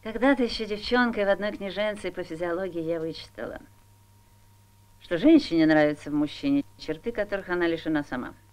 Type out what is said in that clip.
Когда-то еще девчонкой в одной книженце по физиологии я вычитала, что женщине нравятся в мужчине черты, которых она лишена сама.